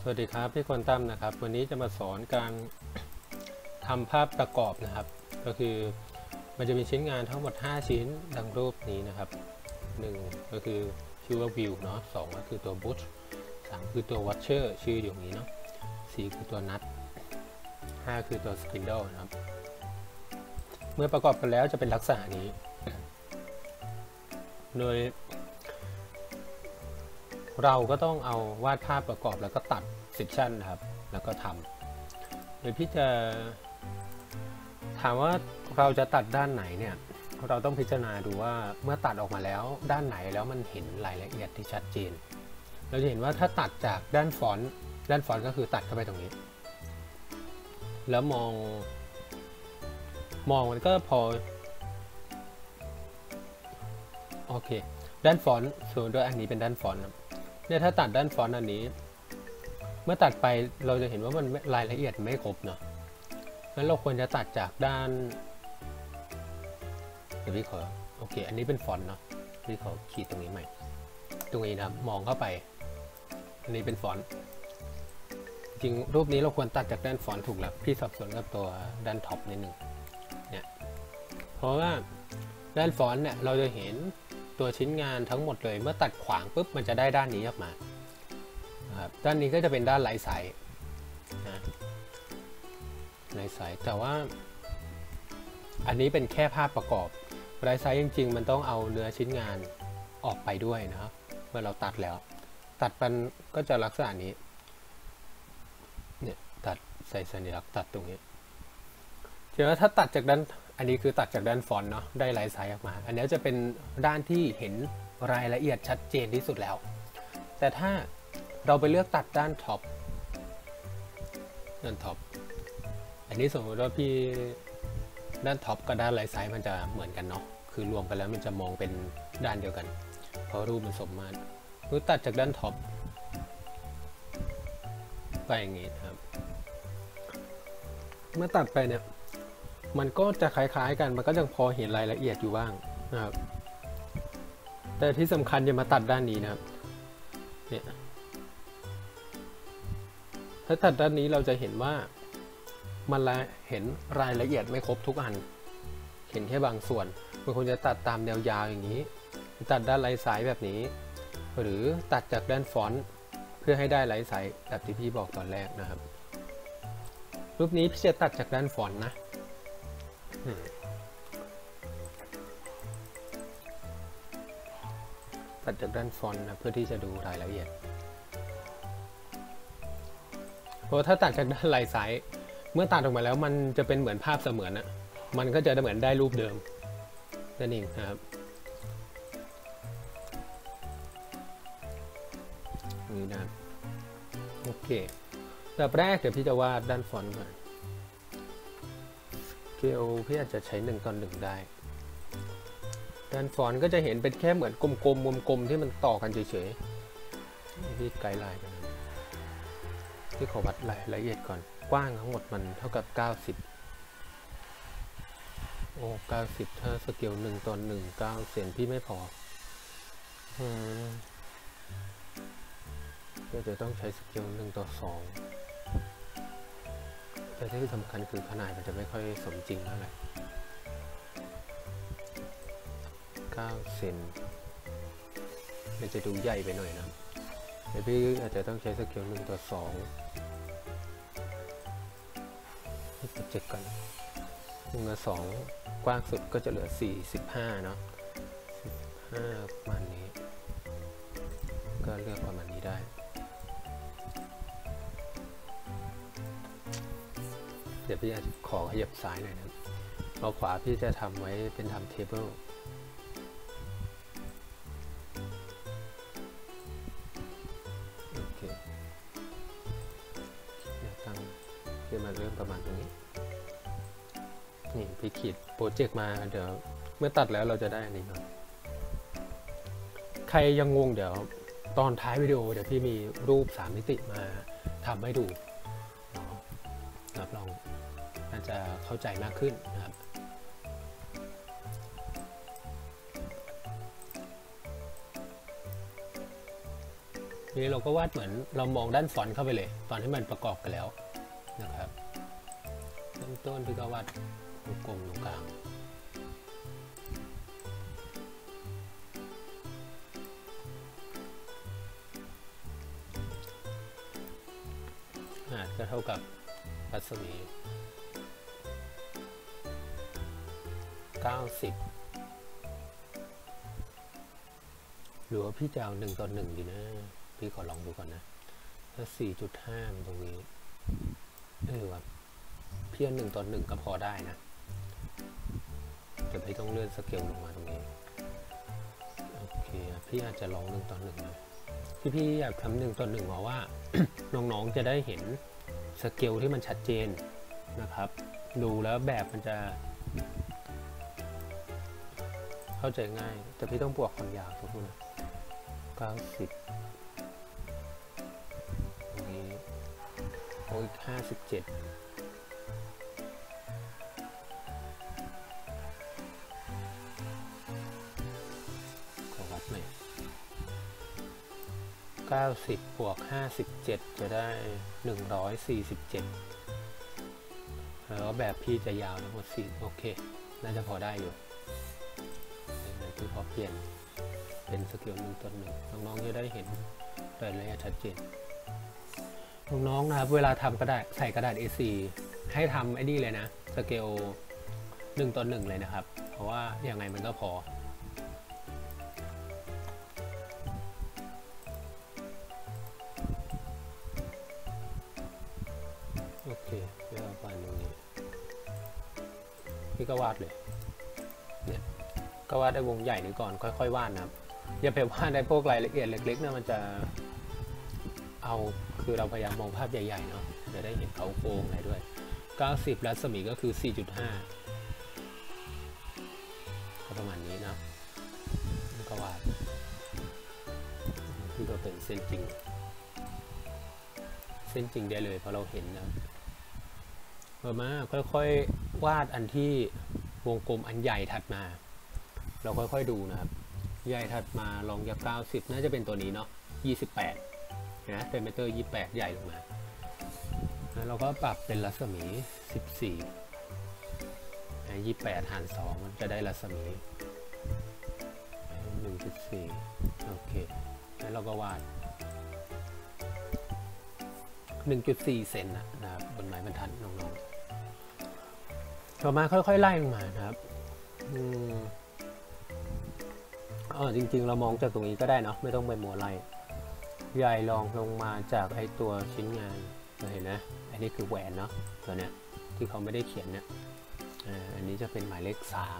วัสดีครับพี่คนตั้มนะครับวันนี้จะมาสอนการทำภาพประกอบนะครับก็คือมันจะมีชิ้นงานทั้งหมด5ชิ้นดังรูปนี้นะครับ1ก็คือชื่อว่าวิวเนาะ2ก็คือตัวบูท3คือตัววอชเชอร์ชื่ออยู่นี้เนาะ4คือตัวนัท5คือตัวสปินเดิลนะครับเมื่อประกอบกันแล้วจะเป็นลักษณะนี้โดยเราก็ต้องเอาวาดภาพประกอบแล้วก็ตัดเซกชันนะครับแล้วก็ทำโดยพี่จะถามว่าเราจะตัดด้านไหนเนี่ยเราต้องพิจารณาดูว่าเมื่อตัดออกมาแล้วด้านไหนแล้วมันเห็นรายละเอียดที่ชัดเจนเราจะเห็นว่าถ้าตัดจากด้านฟอนต์ก็คือตัดเข้าไปตรงนี้แล้วมองมันก็พอโอเคด้านฟอนต์ส่วนด้วยอันนี้เป็นด้านฟอนต์เนี่ยถ้าตัดด้านฟอนต์อันนี้เมื่อตัดไปเราจะเห็นว่ามันรายละเอียดไม่ครบเนาะงั้นเราควรจะตัดจากด้านเดี๋ยวพี่ขอโอเคอันนี้เป็นฟอนต์เนาะพี่ขอขีดตรงนี้ใหม่ตรงนี้นะมองเข้าไปอันนี้เป็นฟอนต์จริงรูปนี้เราควรตัดจากด้านฟอนต์ถูกแล้วพี่สับสนกับตัวด้านท็อปนิดนึงเนี่ยเพราะว่าด้านฟอนต์เนี่ยเราจะเห็นตัวชิ้นงานทั้งหมดเลยเมื่อตัดขวางปุ๊บมันจะได้ด้านนี้ออกมาครับด้านนี้ก็จะเป็นด้านไร้สายนะไร้สายแต่ว่าอันนี้เป็นแค่ภาพประกอบไร้สายจริงๆมันต้องเอาเนื้อชิ้นงานออกไปด้วยนะครับเมื่อเราตัดแล้วตัดมันก็จะลักษณะนี้เนี่ยตัดใส่สัญลักษณ์ตัดตรงนี้เดี๋ยวถ้าตัดจากด้านอันนี้คือตัดจากด้านฟอนต์เนาะได้ลายสายออกมาอันนี้จะเป็นด้านที่เห็นรายละเอียดชัดเจนที่สุดแล้วแต่ถ้าเราไปเลือกตัดด้านท็อปอันนี้สมมติว่าพี่ด้านท็อปกับด้านลายสายมันจะเหมือนกันเนาะคือรวมกันแล้วมันจะมองเป็นด้านเดียวกันเพราะรูปมันสมมาตรคือตัดจากด้านท็อปไปอย่างนี้ครับเมื่อตัดไปเนี่ยมันก็จะคล้ายๆกันมันก็ยังพอเห็นรายละเอียดอยู่บ้างนะครับแต่ที่สำคัญจะมาตัดด้านนี้นะครับเนี่ยถ้าตัดด้านนี้เราจะเห็นว่ามันเห็นรายละเอียดไม่ครบทุกอันเห็นแค่บางส่วนบางคนจะตัดตามแนวยาวอย่างนี้ตัดด้านลายสายแบบนี้หรือตัดจากด้านฟอนต์เพื่อให้ได้ลายสายแบบที่พี่บอกตอนแรกนะครับรูปนี้พี่จะตัดจากด้านฟอนต์นะตัดจากด้านฟอนต์นะเพื่อที่จะดูรายละเอียดเพราะถ้าตัดจากด้านลายสายเมื่อตัดออกมาแล้วมันจะเป็นเหมือนภาพเสมือนอะมันก็จะเหมือนได้รูปเดิมนั่นเองนะครับนี่นะโอเคแบบแรกเดี๋ยวพี่จะวาดด้านฟอนต์ก่อนสเกลพี่อาจจะใช้1:1ได้ด้านฟอนต์ก็จะเห็นเป็นแค่เหมือนกลมๆกลมๆที่มันต่อกันเฉยๆพี่ไกด์ไลน์กันที่ขอวัดรายละเอียดก่อนกว้างทั้งหมดมันเท่ากับ90โอ้90ถ้าสเกล1:1 9 เซนพี่ไม่พอก็จะต้องใช้สเกล1:2แต่ที่สำคัญคือขนาดมันจะไม่ค่อยสมจริงเท่าไหร่9 เซนมันจะดูใหญ่ไปหน่อยนะแต่พี่อาจจะต้องใช้สเกล1:2ให้โปรเจกต์กัน1:2กว้างสุดก็จะเหลือ45เนาะ15ประมาณนี้ก็เลือกประมาณนี้ได้เดี๋ยวพี่อาจจะขอขยับซ้ายหน่อยนะเอาขวาพี่จะทำไว้เป็นทำเทเบิลโอเคตั้งจะมาเริ่มประมาณตรงนี้นี่พี่ขีดโปรเจกต์มาเดี๋ยวเมื่อตัดแล้วเราจะได้อันนี้ครับใครยังงงเดี๋ยวตอนท้ายวิดีโอเดี๋ยวพี่มีรูป3 มิติมาทำให้ดูรับรองน่าจะเข้าใจมากขึ้นนะครับนี่เราก็วาดเหมือนเรามองด้านฟอนต์เข้าไปเลยตอนที่มันประกอบกันแล้วนะครับเริ่มต้นพี่ก็วาดวงกลมตรงกลางก็เท่ากับรัศมี90หรือว่าพี่จะเอา1:1ดีนะพี่ขอลองดูก่อนนะถ้า4.5ตรงนี้ว่าพี่เอา1:1ก็พอได้นะแต่พี่ต้องเลื่อนสเกลลงมาตรงนี้โอเคพี่อาจจะลอง1:1นะพี่อยากทำ1:1เพราะว่า น้องๆจะได้เห็นสเกลที่มันชัดเจนนะครับดูแล้วแบบมันจะเข้าใจง่ายแต่พี่ต้องบวกความยาวทุกคนนะ90ตรงนี้โอ้ย57ขอวัดหน่อย90บวก57จะได้147แล้วแบบพี่จะยาวทั้งหมด4โอเคน่าจะพอได้อยู่พี่ขอเปลี่ยนเป็นสเกล1:1น้องๆจะได้เห็นรายละเอียดชัดเจนน้องๆนะครับเวลาทำกระดาษใส่กระดาษ A4 ให้ทำไอ้นี่เลยนะสเกล1:1เลยนะครับเพราะว่ายังไงมันก็พอโอเคเดี๋ยววาดตรงนี้พี่ก็วาดเลยเนี่ยก็วาดได้วงใหญ่นี้ก่อนค่อยๆวาดนะครับอย่าไปวาดได้พวกรายละเอียดเล็กๆนะมันจะเอาคือเราพยายามมองภาพใหญ่ๆเนาะจะได้เห็นเขาโครงอะไรด้วย90รัศมีก็คือ 4.5 ก็ประมาณนี้นะก็วาดที่ก็เป็นเส้นจริงได้เลยเพราะเราเห็นนะต่อมาค่อยๆวาดอันที่วงกลมอันใหญ่ถัดมาเราค่อยๆดูนะครับใหญ่ถัดมาลองจาก90น่าจะเป็นตัวนี้เนาะ28นะเป็นเมตร28ใหญ่ลงมาแล้วเราก็ปรับเป็นรัศมี14 28 หาร 2มันจะได้รัศมี 1.4 โอเคแล้วเราก็วาด 1.4 เซนนะครับบนไม้บรรทัดน้องๆต่อมาค่อยๆไล่ลงมานะครับจริงๆเรามองจากตรงนี้ก็ได้เนาะไม่ต้องไปมัวไล่ใหญ่ลองลงมาจากไอตัวชิ้นงานเห็นไหมอันนี้คือแหวนเนาะตัวเนี้ยที่เขาไม่ได้เขียนเนี่ยอันนี้จะเป็นหมายเลข3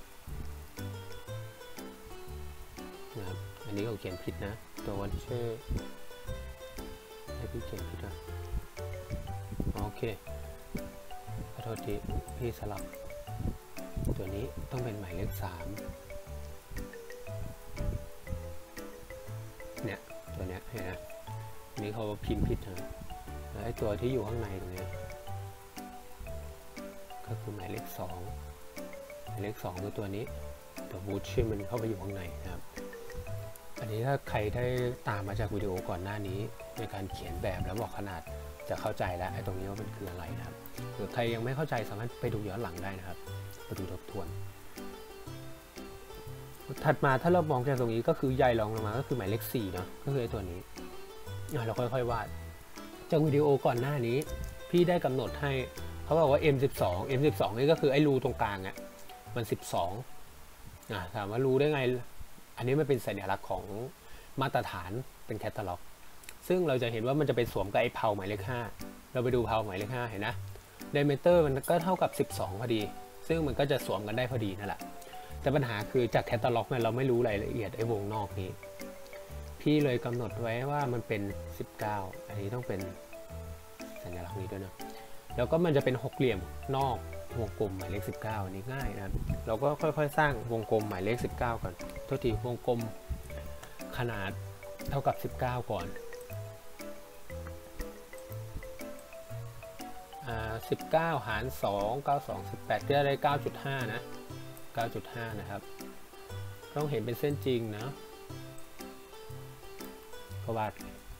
นะครับอันนี้เขาเขียนผิดนะตัววัดเช่ให้พี่เขียนผิดนะโอเคขอโทษทีพี่สลับตัวนี้ต้องเป็นหมายเลข3เนี่ยตัวเนี้ยเห็นไหมนี่เขาพิมพ์ผิดนะแล้วไอ้ตัวที่อยู่ข้างในตรงนี้ก็คือหมายเลข2หมายเลข2คือตัวนี้ตัวบูทชื่อมันเข้าไปอยู่ข้างในนะครับอันนี้ถ้าใครได้ตามมาจากวิดีโอก่อนหน้านี้ในการเขียนแบบแล้วบอกขนาดจะเข้าใจแล้วไอ้ตรงนี้ว่ามันคืออะไรนะครับหรือใครยังไม่เข้าใจสามารถไปดูย้อนหลังได้นะครับไปดูทบทวนถัดมาถ้าเรามองจากตรงนี้ก็คือใหญ่ลงมาก็คือหมายเลข4เนาะก็คือไอ้ตัวนี้เราค่อยๆวาดจากวิดีโอก่อนหน้านี้พี่ได้กำหนดให้เขาบอกว่า M12 นี่ก็คือไอ้รูตรงกลางเนี่ยมัน12ถามว่ารู้ได้ไงอันนี้มันเป็นสัญลักษณ์ของมาตรฐานเป็นแคตตาล็อกซึ่งเราจะเห็นว่ามันจะไปสวมกับไอ้เพาหมายเลข5เราไปดูเพาหมายเลข5เห็นนะไดเมเตอร์มันก็เท่ากับ12พอดีซึ่งมันก็จะสวมกันได้พอดีนั่นแหละแต่ปัญหาคือจากแคตตาล็อกเนี่ยเราไม่รู้รายละเอียดไอ้วงนอกนี้พี่เลยกำหนดไว้ว่ามันเป็น19อันนี้ต้องเป็นสัญลักษณ์นี้ด้วยนะแล้วก็มันจะเป็นหกเหลี่ยมนอกวงกลมหมายเลข19อันนี้ง่ายนะเราก็ค่อยๆสร้างวงกลมหมายเลข19ก่อนโทษทีวงกลมขนาดเท่ากับ19ก่อน19 หาร 2 92 18ก็ได้ 9.5 นะ 9.5 นะครับต้องเห็นเป็นเส้นจริงนะก็วาด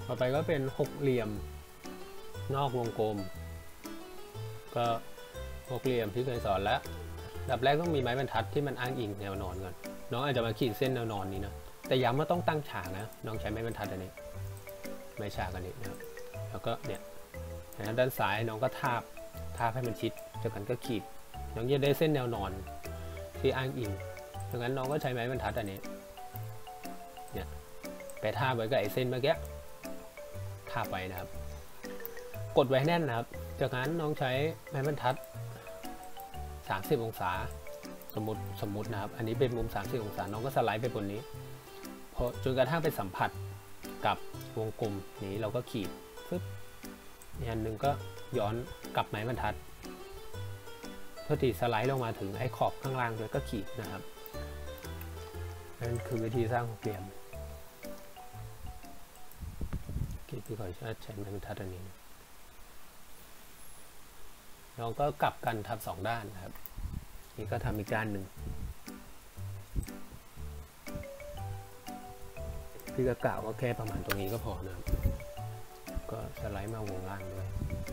ต่อไปก็เป็นหกเหลี่ยมนอกวงกลมก็หกเหลี่ยมที่เคยสอนแล้วดับแรกต้องมีไม้บรรทัดที่มันอ้างอิงแนวนอนก่อนน้องอาจจะมาขีดเส้นแนวนอนนี้นะแต่ย้ำว่าต้องตั้งฉากนะน้องใช้ไม้บรรทัดอันนี้ไม้ฉากอันนี้นะครับแล้วก็เนี่ยด้านซ้ายน้องก็ทาบให้มันชิดจากนั้นก็ขีดน้องจะได้เส้นแนวนอนที่อ้างอิงดังนั้นน้องก็ใช้ไม้บรรทัดอันนี้เนี่ยไปทาบไว้กับไอ้เส้นเมื่อกี้ทาบไปนะครับกดไว้แน่นนะครับจากนั้นน้องใช้ไม้บรรทัด30 องศาสมมตินะครับอันนี้เป็นมุม30 องศาน้องก็สไลด์ไปบนนี้พอจนกระทั่งไปสัมผัสกับวงกลมนี้เราก็ขีดปึ๊บอันหนึ่งก็ย้อนกลับไม้บรรทัดพอตีสไลด์ลงมาถึงไอ้ขอบข้างล่างด้วยก็ขีดนะครับนั่นคือวิธีสร้างหกเหลี่ยมพี่ขอใช้ไม้บรรทัดอันนี้เราก็กลับกันทับ2 ด้านนะครับนี่ก็ทำอีกด้านหนึ่งพี่ก็กล่าวว่าแค่ประมาณตรงนี้ก็พอนะครับก็สไลด์มาวงล่างด้วย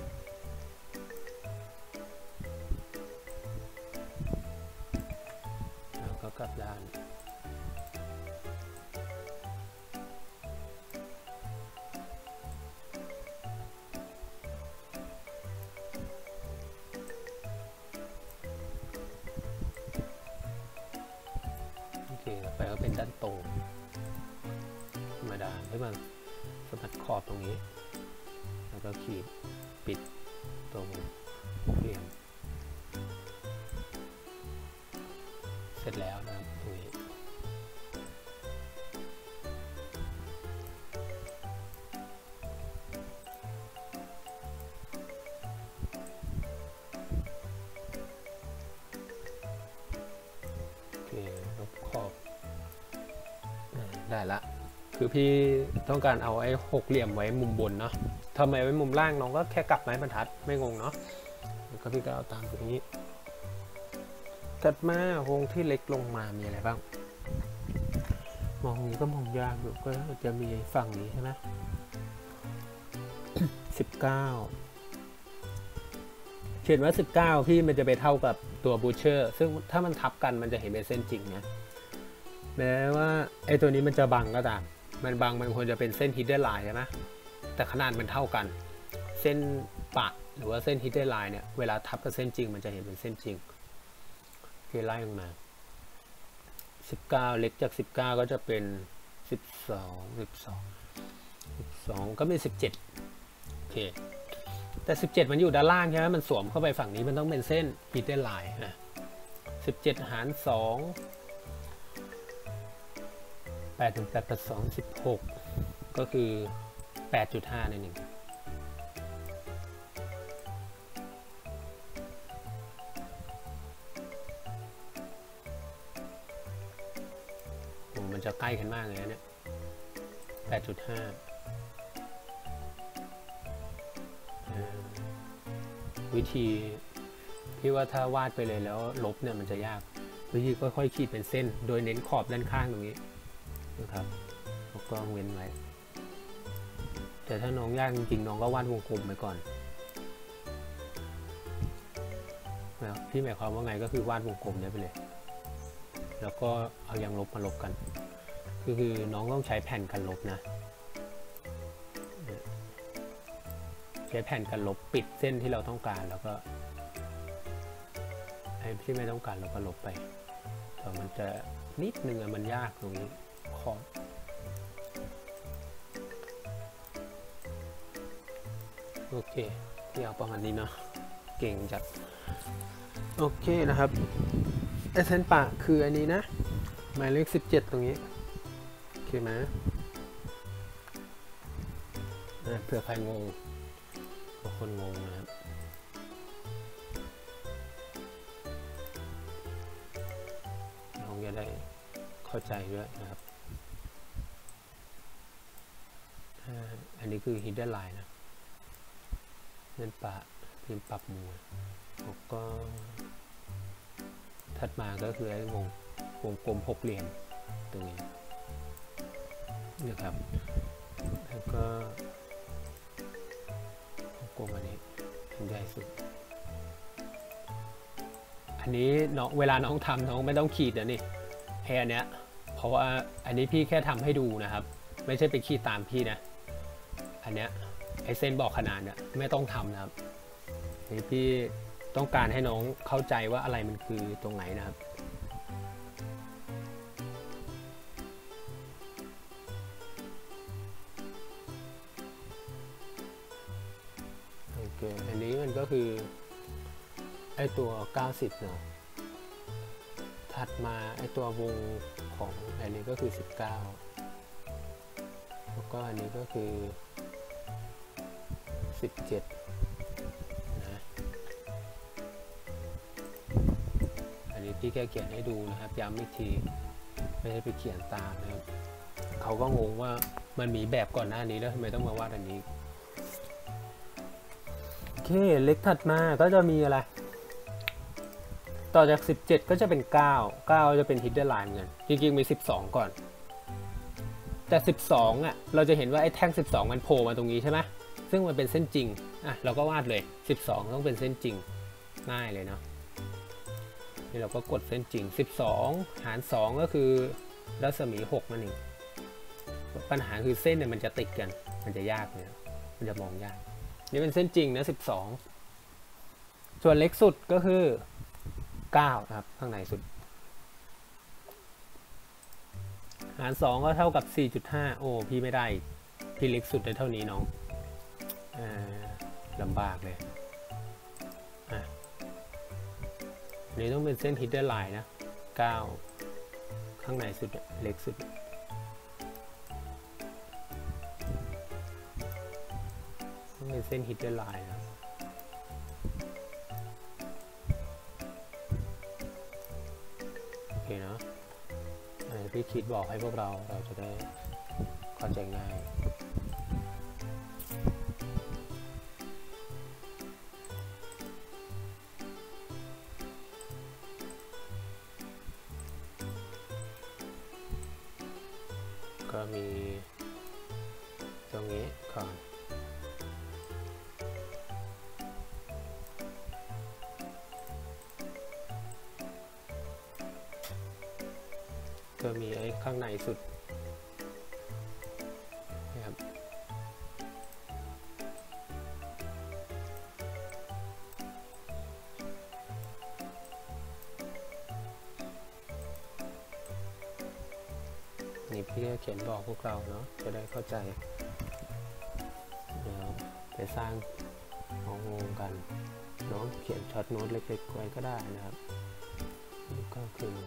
แล้วก็กลับด้านไปก็เป็นด้านตรงธรรมดาให้มันสมัดขอบตรงนี้แล้วก็ขีดปิดตรงหกเหลี่ยมเสร็จแล้วนะครับตรงนี้โอเคลบขอบได้ละคือพี่ต้องการเอาไอ้หกเหลี่ยมไว้มุมบนเนาะทำไมไว้มุมล่างน้องก็แค่กลับไม้บรรทัดไม่งงเนาะแล้วก็พี่ก็เอาตามตรงนี้ถัดมาวงที่เล็กลงมามีอะไรบ้างมองนี้ก็มองยากอยู่ก็จะมีฝั่งนี้ใช่ไหม19เขียนว่า19พี่มันจะไปเท่ากับตัวบูชเชอร์ซึ่งถ้ามันทับกันมันจะเห็นเป็นเส้นจริงนะแม้ว่าไอ้ตัวนี้มันจะบังก็ตามมันควรจะเป็นเส้นฮิดเด้นไลน์ใช่ไหมแต่ขนาดมันเท่ากันเส้นปะหรือว่าเส้นฮิดเด้นไลน์เนี่ยเวลาทับกับเส้นจริงมันจะเห็นเป็นเส้นจริงไล่ลงมา19เล็กจาก19ก็จะเป็น12ก็เป็น17โอเคแต่17มันอยู่ด้านล่างใช่ไหมมันสวมเข้าไปฝั่งนี้มันต้องเป็นเส้นฮิดเด้นไลน์นะ17 หาร 2 8 ถึง 8 8 2 16ก็คือ 8.5 นั่นเองมันจะใกล้กันมากเลยนะเนี่ย 8.5 วิธีพี่ว่าถ้าวาดไปเลยแล้วลบเนี่ยมันจะยากวิธีค่อยๆขีดเป็นเส้นโดยเน้นขอบด้านข้างตรงนี้นะครับแล้วก็เว้นไว้แต่ถ้าน้องยากจริงๆน้องก็วาดวงกลมไปก่อนพี่หมายความว่าไงก็คือวาดวงกลมนี้ไปเลยแล้วก็เอายางลบมาลบกันคือน้องต้องใช้แผ่นกันลบนะใช้แผ่นกันลบปิดเส้นที่เราต้องการแล้วก็ไอ้ที่ไม่ต้องการเราก็ลบไปแต่มันจะนิดนึงมันยากตรงนี้ขอบโอเคที่เอาประมาณนี้เนาะเก่งจัดโอเคนะครับไอเส้นปะคืออันนี้นะหมายเลข17ตรงนี้โอเคไหมเผื่อใครงงบางคนงงนะครับน้องจะได้เข้าใจด้วยนะครับอันนี้คือ hidden line นะเส้นปะพิมพ์ปรับมุมแล้วก็ถัดมาก็คือไอ้วงกลมหกเหลี่ยมตรงนี้นะครับแล้วก็ก็กลมอันนี้ใหญ่สุดอันนี้น้องเวลาน้องทำน้องไม่ต้องขีดนะนี่แค่เนี้ยเพราะว่าอันนี้พี่แค่ทำให้ดูนะครับไม่ใช่ไปขีดตามพี่นะอันเนี้ยไอเส้นบอกขนาดเนี่ยไม่ต้องทำนะครับนี่พี่ต้องการให้น้องเข้าใจว่าอะไรมันคือตรงไหนนะครับโอเคอันนี้มันก็คือไอตัว90เนาะถัดมาไอตัววงของอันนี้ก็คือ19แล้วก็อันนี้ก็คือ17นะอันนี้พี่แค่เขียนให้ดูนะครับย้ำอีกทีไม่ได้ไปเขียนตามนะครับเขาก็งงว่ามันมีแบบก่อนหน้านี้แล้วทำไมต้องมาวาดอันนี้โอเคเล็กถัดมาก็จะมีอะไรต่อจาก17ก็จะเป็น9จะเป็น hidden line เหมือนกันจริงๆมี12ก่อนแต่12อ่ะเราจะเห็นว่าไอ้แท่ง12มันโผล่มาตรงนี้ใช่ไหมซึ่งมันเป็นเส้นจริงอ่ะเราก็วาดเลย12ต้องเป็นเส้นจริงง่ายเลยเนาะนี่เราก็กดเส้นจริง12หาร2ก็คือรัศมี6นั่นเองปัญหาคือเส้นเนี่ยมันจะติดกันมันจะยากเนี่ยมันจะมองยากนี่เป็นเส้นจริงนะ12ส่วนเล็กสุดก็คือ9ครับข้างในสุดหาร2ก็เท่ากับ 4.5 โอ้พี่ไม่ได้พี่เล็กสุดได้เท่านี้น้องลำบากเลยนี่ต้องเป็นเส้น hidden line นะ9ข้างในสุดเล็กสุดต้องเป็นเส้น hidden line นะโอเคเนาะพี่คิดบอกให้พวกเราจะได้เข้าใจง่ายก็มีตรงนี้ก่อนก็มีไอ้ข้างในสุดนะครับนี่พี่เขียนบอกพวกเราเนาะจะได้เข้าใจเดี๋ยวไปสร้างงงกันน้องเขียนช็อตโน้ตเล็กๆไว้ก็ได้นะครับนี่ก็คือ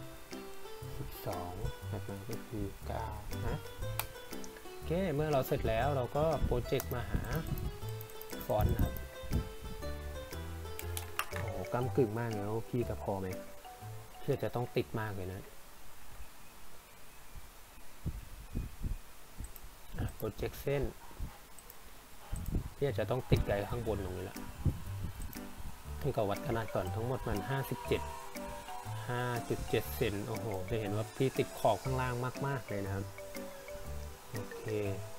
12แบบนั้นก็คือ9นะโอเคเมื่อเราเสร็จแล้วเราก็โปรเจกต์มาหาฟอนต์ครับโอ้ก้ำกึ่งมากแล้วพี่จะพอไหมพี่จะต้องติดมากเลยนะโปรเจกต์เส้นพี่อาจจะต้องติดไกลข้างบนตรงนี้แหละที่ก็วัดขนาดก่อนทั้งหมดมัน5.7 เซนโอ้โหจะเห็นว่าพี่ติดขอบข้างล่างมากๆเลยนะครับโอเค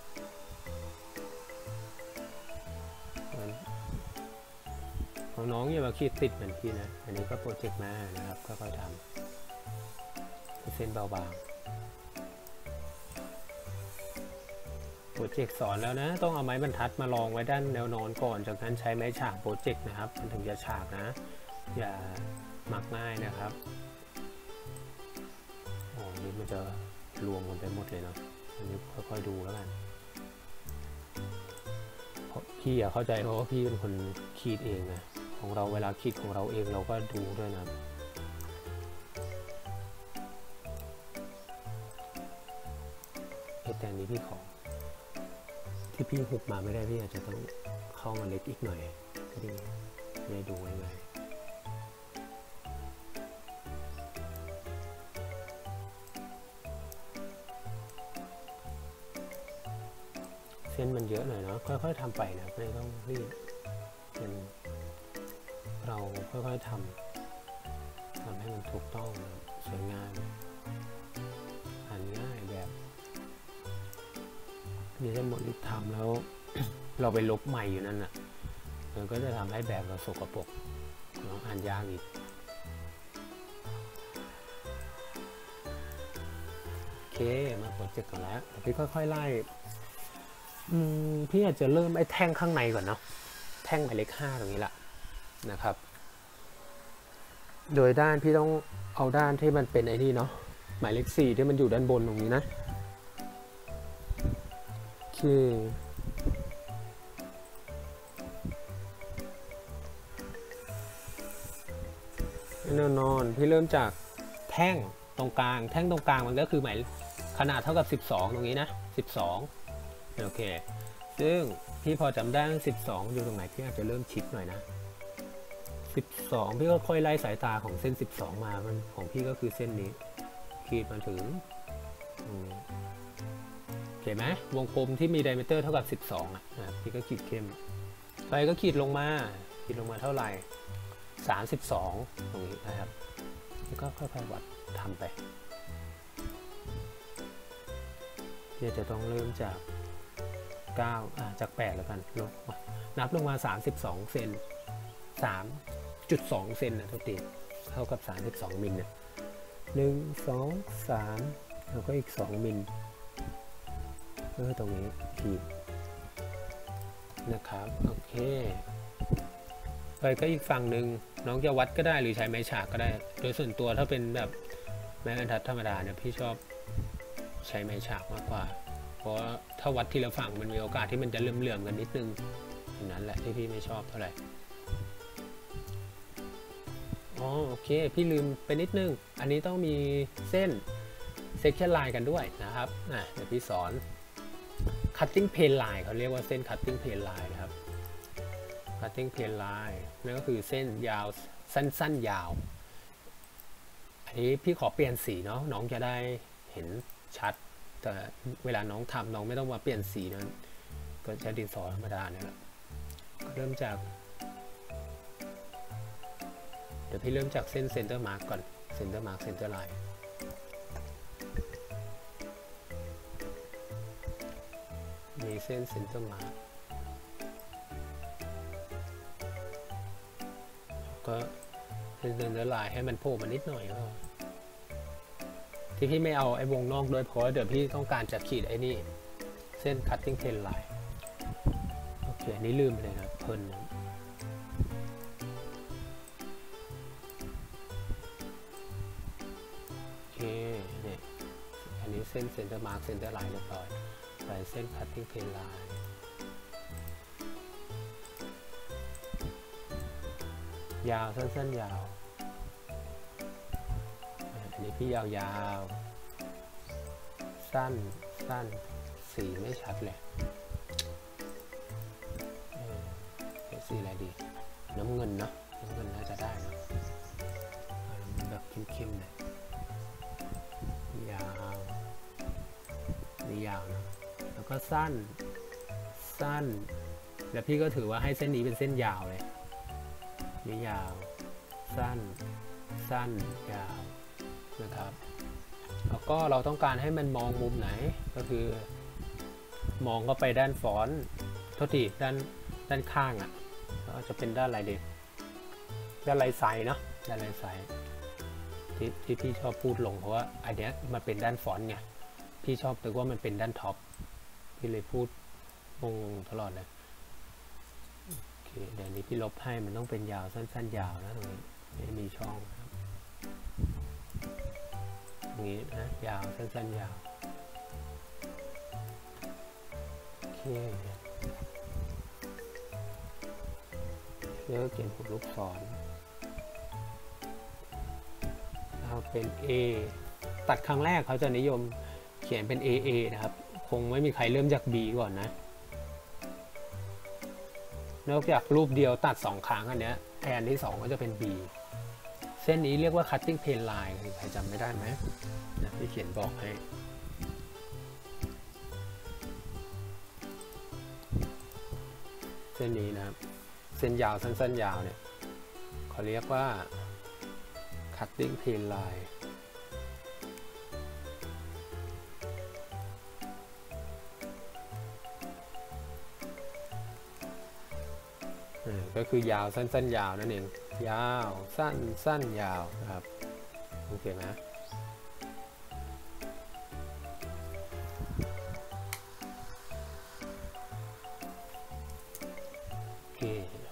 น้องอย่ามาขีดติดเหมือนพี่นะอันนี้ก็โปรเจกต์มานะครับค่อยๆทำเส้นเบาๆโปรเจกต์สอนแล้วนะต้องเอาไม้บรรทัดมาลองไว้ด้านแนวนอนก่อนจากนั้นใช้ไม้ฉากโปรเจกต์นะครับมันถึงจะฉากนะอย่ามักง่ายนะครับนี่มันจะรวมกันไปหมดเลยเนาะอันนี้ค่อยๆดูแล้วกันเพราะพี่เข้าใจเพราะว่าพี่เป็นคนขีดเองนะของเราเวลาขีดของเราเองเราก็ดูด้วยนะแต่นี้พี่ขอที่พี่หุบมาไม่ได้พี่อาจจะต้องเข้ามาเล็กอีกหน่อยก็ดีได้ดูง่ายเส้นมันเยอะหน่อยเนาะค่อยๆทำไปนะไม่ต้องรีบเราค่อยๆทำให้มันถูกต้องสวยงามอ่านง่ายแบบนี่ทั้งหมดที่ทำแล้ว เราไปลบใหม่อยู่นั่นน่ะมันก็จะทำให้แบบเราสกปรกน้องอ่านยากอีกโอเคมาโปรเจกต์กันแล้วพี่ค่อยๆไล่พี่อาจจะเริ่มไอ้แท่งข้างในก่อนเนาะแท่งหมายเลข 5ตรงนี้ละนะครับโดยด้านพี่ต้องเอาด้านที่มันเป็นไอ้นี่เนาะหมายเลข 4ที่มันอยู่ด้านบนตรงนี้นะโอเคแน่นอนพี่เริ่มจากแท่งตรงกลางแท่งตรงกลางมันก็คือหมายขนาดเท่ากับ12ตรงนี้นะ12โอเคซึ่งพี่พอจำได้12อยู่ตรงไหนพี่อาจจะเริ่มชิดหน่อยนะ12พี่ก็ค่อยไล่สายตาของเส้น12มามันของพี่ก็คือเส้นนี้ขีดมาถึงเห็นไหมวงกลมที่มีไดเมเตอร์เท่ากับ12อ่ะพี่ก็ขีดเข้มไปก็ขีดลงมาเท่าไหร่32ตรงนี้นะครับแล้วก็ค่อยๆวัดทำไปเดี๋ยวจะต้องเริ่มจาก9จาก8แล้วกันลงนับลงมา32เซน3.2 เซนนะทุกทีเท่ากับ32มิลเนี่ย1 2 3แล้วก็อีก2มิลตรงนี้ขีดนะครับโอเคไปก็อีกฝั่งหนึ่งน้องจะวัดก็ได้หรือใช้ไม้ฉากก็ได้โดยส่วนตัวถ้าเป็นแบบไม้บรรทัดธรรมดาเนี่ยพี่ชอบใช้ไม้ฉากมากกว่าเพราะถ้าวัดทีละฝั่งมันมีโอกาสที่มันจะเหลื่อมๆกันนิดนึงนั้นแหละที่พี่ไม่ชอบเท่าไหร่โอเคพี่ลืมไปนิดนึงอันนี้ต้องมีเส้น section line กันด้วยนะครับเดี๋ยวพี่สอน cutting plane line เขาเรียกว่าเส้น cutting plane line นะครับ cutting plane line นั่นก็คือเส้นยาวสั้นๆยาวอันนี้พี่ขอเปลี่ยนสีเนาะน้องจะได้เห็นชัดแต่เวลาน้องทำน้องไม่ต้องมาเปลี่ยนสีนั้นก็ใช้ดินสอธรรมดาเนี่ยแหละเริ่มจากเดี๋ยวพี่เริ่มจากเส้น center mark ก่อน center mark center line มีเส้น center mark ก็เส้น center line ให้มันโผล่มานิดหน่อยก็ที่พี่ไม่เอาไอ้วงนอกด้วยเพราะเดี๋ยวพี่ต้องการจะขีดไอ้นี่เส้น cutting plane line โอเคอันนี้ลืมไปเลยนะเพลินเนี่ยอันนี้เส้น center mark center line เรียบร้อยใส่เส้น cutting plane line ยาวสั้นๆยาวอันนี้พี่ยาวๆสั้นสีไม่ชัดเลยสีอะไรดีน้ำเงินเนาะน้ำเงินน่าจะได้นะแบบเข้มๆเลยยาวนี่ยาวนะแล้วก็สั้นแล้วพี่ก็ถือว่าให้เส้นนี้เป็นเส้นยาวเลยนี่ยาวสั้นยาวนะครับแล้วก็เราต้องการให้มันมองมุมไหนก็คือมองเข้าไปด้านฟอนต์โทษทีด้านข้างแล้วจะเป็นด้านอะไรดีด้านไหล่ไซเนาะด้านไหล่ไซที่พี่ชอบพูดลงเพราะว่าอันเนี้ยมันเป็นด้านฟอนต์ไงพี่ชอบแต่ว่ามันเป็นด้านท็อปพี่เลยพูดงงตลอดเลยโอเคเดี๋ยวนี้พี่ลบให้มันต้องเป็นยาวสั้นๆยาวนะตรงนี้ไม่มีช่องครับตรงนี้นะยาวสั้นๆยาวโอเคแล้วเขียนหัวลูกศรเอาเป็น A ตัดครั้งแรกเขาจะนิยมเขียนเป็น AA นะครับคงไม่มีใครเริ่มจาก B ก่อนนะนอกจากรูปเดียวตัด2ครั้งอันเนี้ยแทนที่2ก็จะเป็น B เส้นนี้เรียกว่า cutting plane line ใครจำไม่ได้ไหมนะพี่เขียนบอกให้เส้นนี้นะครับเส้นยาวสั้นๆยาวเนี่ยเขาเรียกว่า cutting plane line ก็คือยาวสั้นยาวนั่นเองยาวสั้นยาวนะครับโอเคไหมโอเค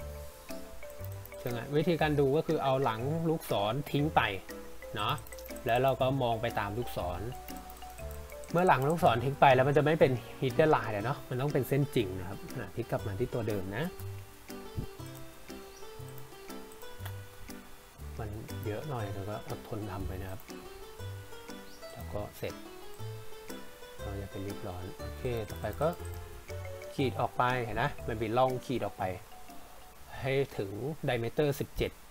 วิธีการดูก็คือเอาหลังลูกศรทิ้งไปเนาะแล้วเราก็มองไปตามลูกศรเมื่อหลังลูกศรทิ้งไปแล้วมันจะไม่เป็นฮิดเดอร์ไลน์เนาะมันต้องเป็นเส้นจริงนะครับพลิกกลับมาที่ตัวเดิมนะมันเยอะหน่อยแล้วก็อดทนทำไปนะครับแล้วก็เสร็จเราอย่าไปรีบร้อนโอเคต่อไปก็ขีดออกไปเห็นนะมันมีร่องขีดออกไปให้ถึง diameter 17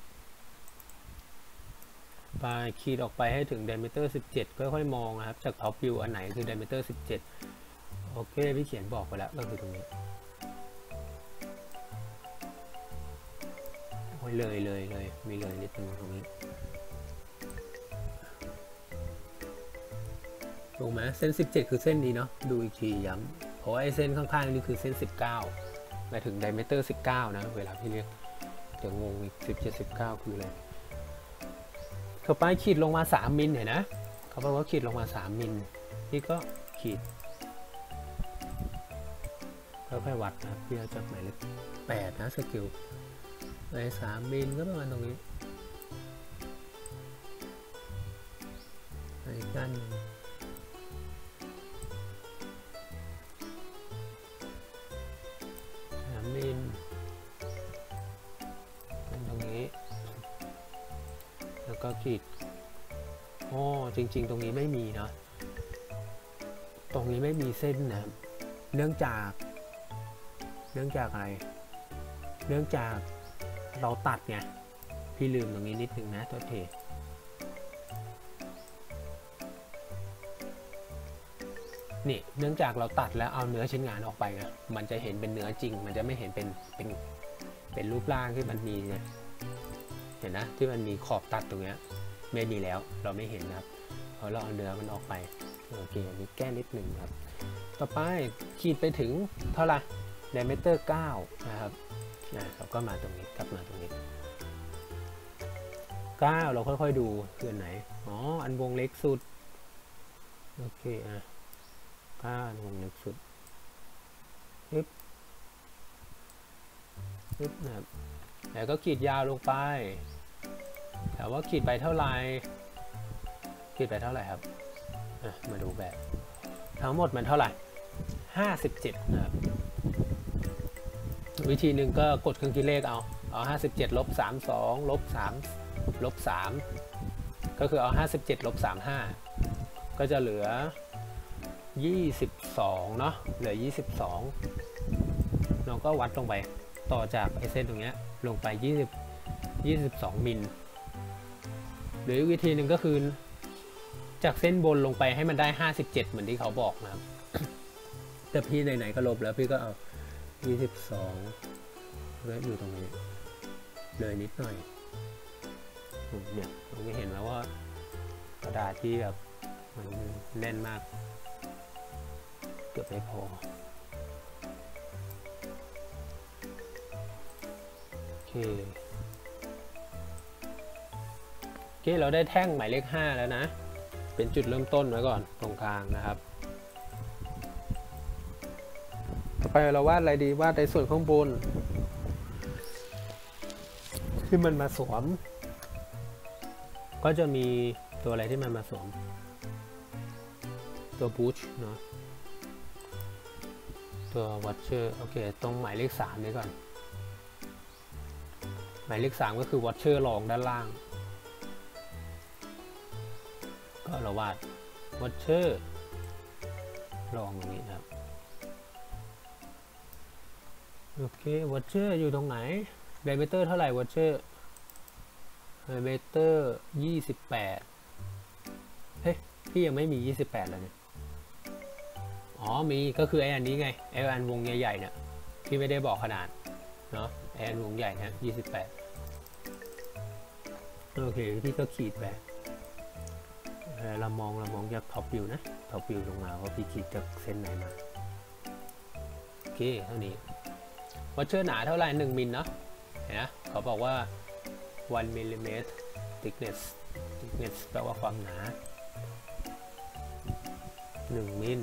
ไปขีดออกไปให้ถึง diameter 17ค่อยๆมองนะครับจาก top view อันไหนคือ diameter 17โอเคพี่เขียนบอกไปแล้วก็คือตรงนี้โอ้ยเลยมีเลยนิดนึงตรงนี้ถูกไหมเส้น17คือเส้นนี้เนาะดูอีกทีย้ำเพราะว่าไอ้เส้นข้างๆนี่คือเส้น19หมายถึง diameter 19นะเวลาพี่เรียกจะงงอีก17 19คืออะไรต่อไปขีดลงมา3มิลเห็นนะเขาบอกว่าขีดลงมา3มิลนี่ก็ขีดค่อยๆวัดนะพี่จะจับหมายเลข8นะสกิลใน3มิลก็ประมาณตรงนี้อีกด้านนึง3มิลตรงนี้แล้วก็ขีดจริงๆตรงนี้ไม่มีเนาะตรงนี้ไม่มีเส้นนะเนื่องจากอะไรเนื่องจากเราตัดไงพี่ลืมตรงนี้นิดนึงนะตัวเทนี่เนื่องจากเราตัดแล้วเอาเนื้อชิ้นงานออกไปนะมันจะเห็นเป็นเนื้อจริงมันจะไม่เห็นเป็นรูปร่างที่มันมีเนี่ยเห็นนะที่มันมีขอบตัดตรงนี้ไม่มีแล้วเราไม่เห็นนะครับเพราะเราเอาเนื้อมันออกไปโอเคอันนี้แก้นิดหนึ่งครับต่อไปขีดไปถึงเท่าไหร่ diameter 9นะครับเราก็มาตรงนี้กลับมาตรงนี้9เราค่อยๆดูคืออันไหนอันวงเล็กสุดโอเค9อันวงเล็กสุดปึ๊บนะครับแล้วก็ขีดยาวลงไปแต่ว่าขีดไปเท่าไหร่ครับมาดูแบบทั้งหมดมันเท่าไหร่57นะครับวิธีหนึ่งก็กดเครื่องคิดเลขเอา57ลบ32ลบ3ลบ3ก็คือเอา57ลบ35ก็จะเหลือ22เนาะเหลือ22เราก็วัดลงไปต่อจากไอเส้นตรงนี้ลงไป22มิลหรือวิธีหนึ่งก็คือจากเส้นบนลงไปให้มันได้57เหมือนที่เขาบอกนะครับแต่พี่ไหนๆก็ลบแล้วพี่ก็เอา22ไว้อยู่ตรงนี้เลยนิดหน่อยเนี่ยเราจะเห็นแล้วว่ากระดาษที่แบบมันแน่นมากเกือบไม่พอโอเคเราได้แท่งหมายเลข5แล้วนะเป็นจุดเริ่มต้นไว้ก่อนตรงกลางนะครับต่อไปเราวาดอะไรดีวาดในส่วนข้างบนที่มันมาสวมก็จะมีตัวอะไรที่มันมาสวมตัวบูชเนาะตัววัตเชอร์โอเคตรงหมายเลข3นี้ก่อนหมายเลข3ก็คือวัตเชอร์รองด้านล่างก็เราวาดวัตเชอร์รองตรงนี้นะครับโอเควัตเชอร์อยู่ตรงไหนไดเมเตอร์เท่าไหร่วัตเชอร์ไดเมเตอร์28เฮ้ยพี่ยังไม่มี28เลยเนี่ยมีก็คือไอ้อันนี้ไงไอ้อันวงใหญ่ๆเนี่ยพี่ไม่ได้บอกขนาดเนาะไอ้อันวงใหญ่นะ28โอเคพี่ก็ขีดไปเรามองจากท็อปวิวนะท็อปวิวลงมาว่าพี่ขีดจากเส้นไหนมาโอเคเท่านี้วัตเชอร์หนาเท่าไหร่1มิลเนาะนะเขาบอกว่า1 millimeter thickness แปลว่าความหนา1 มิล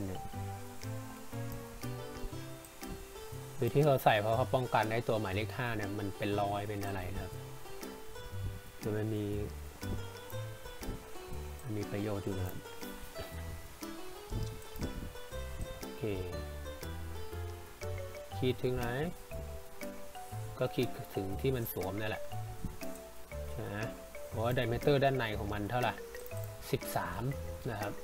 คือที่เขาใส่เพราะเขาป้องกันได้ตัวหมายเลข5เนี่ยมันเป็นรอยเป็นอะไรนะครับมันมีประโยชน์อยู่นะครับโอเคขีดถึงไหนก็ขีดถึงที่มันสวมนั่นแหละนะเพราะว่าไดเมเตอร์ด้านในของมันเท่าไหร่13นะครับ